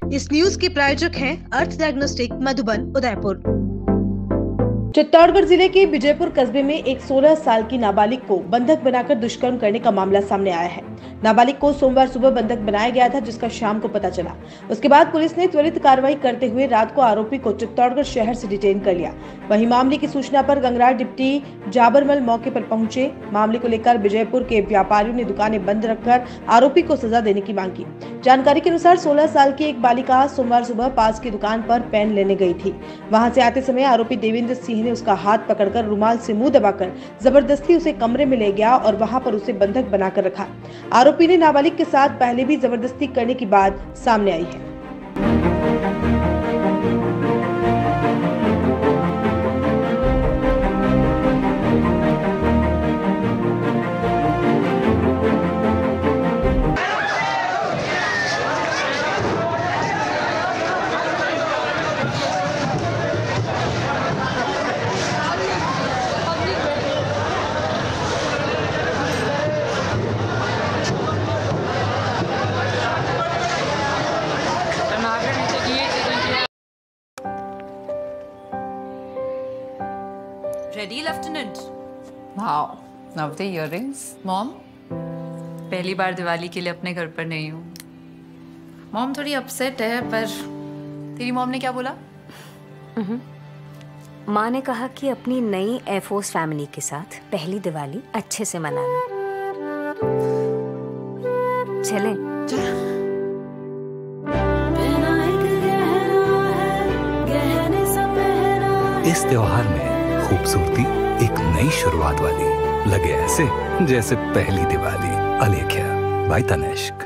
इस न्यूज के प्रायोजक हैं अर्थ डायग्नोस्टिक मधुबन उदयपुर। चित्तौड़गढ़ जिले के विजयपुर कस्बे में एक 16 साल की नाबालिग को बंधक बनाकर दुष्कर्म करने का मामला सामने आया है। नाबालिग को सोमवार सुबह बंधक बनाया गया था, जिसका शाम को पता चला। उसके बाद पुलिस ने त्वरित कार्रवाई करते हुए रात को आरोपी को चित्तौड़गढ़ शहर से डिटेन कर लिया। वहीं मामले की सूचना पर गंगरार डिप्टी जाबरमल मौके पर पहुंचे। मामले को लेकर विजयपुर के व्यापारियों ने दुकानें बंद रखकर आरोपी को सजा देने की मांग की। जानकारी के अनुसार 16 साल की एक बालिका सोमवार सुबह पास की दुकान पर पेन लेने गई थी। वहां से आते समय आरोपी देवेंद्र सिंह ने उसका हाथ पकड़कर रुमाल से मुंह दबाकर जबरदस्ती उसे कमरे में ले गया और वहां पर उसे बंधक बनाकर रखा। आरोपी ने नाबालिग के साथ पहले भी जबरदस्ती करने की बात सामने आई है। Ready, Lieutenant? Wow, love the earrings. Mom, पहली बार दिवाली के लिए अपने घर पर नहीं हूँ। मॉम थोड़ी अपसेट है, पर तेरी मॉम ने क्या बोला? माँ ने कहा कि अपनी नई एयरफोर्स फैमिली के साथ पहली दिवाली अच्छे से मनाना। चलें? इस त्योहार में खूबसूरती एक नई शुरुआत वाली लगे ऐसे जैसे पहली दिवाली। अलेख्या बाय तनिष्क।